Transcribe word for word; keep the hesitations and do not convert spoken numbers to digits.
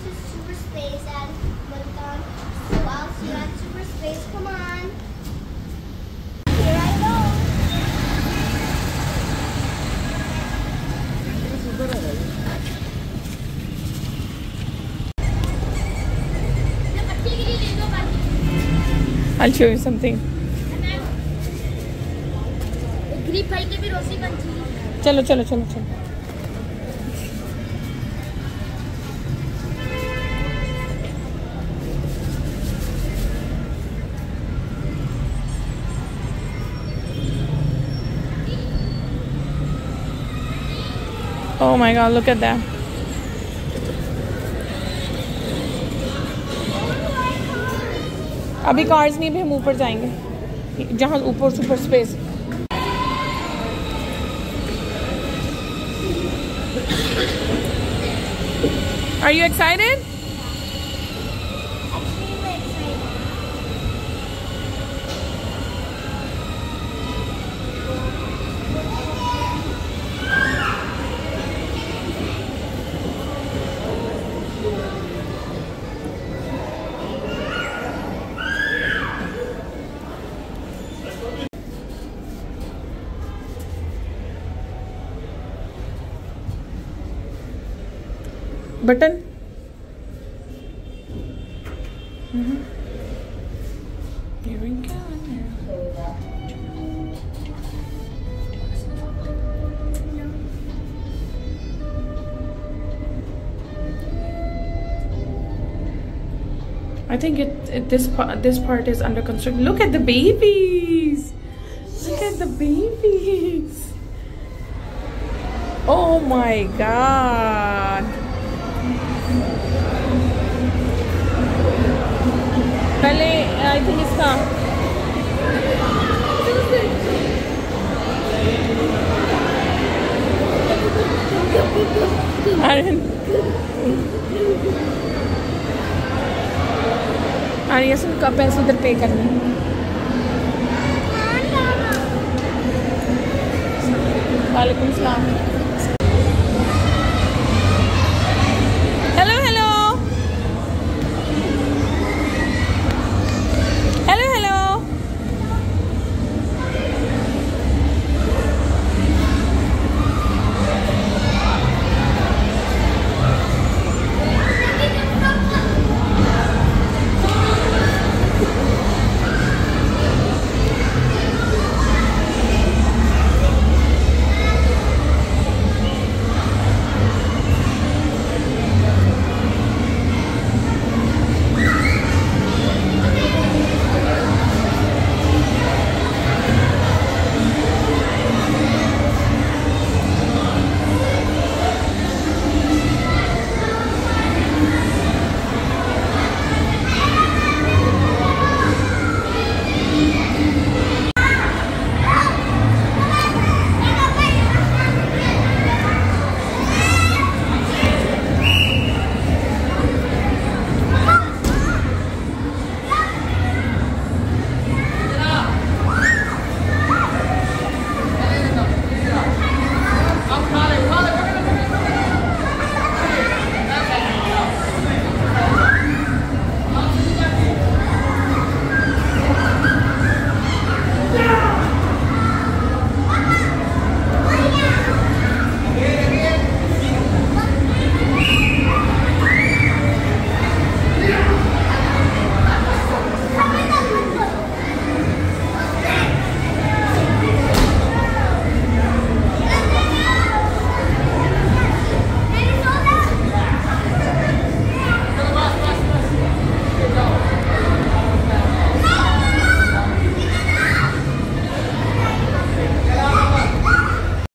to super space and Multan. So I'll see you at super space. Come on. Here I go. I'll show you something. चलो चलो चलो चलो Oh my god, look at that. अभी cars नहीं भी हम ऊपर जाएंगे जहाँ ऊपर super space Are you excited? Button. Mm-hmm. Here we go. I think it, it this part this part is under construction. Look at the babies. Look at the babies. Oh my god. पहले I think इसका आर्यन का पैसे उधर पे करने वालेकुम सलाम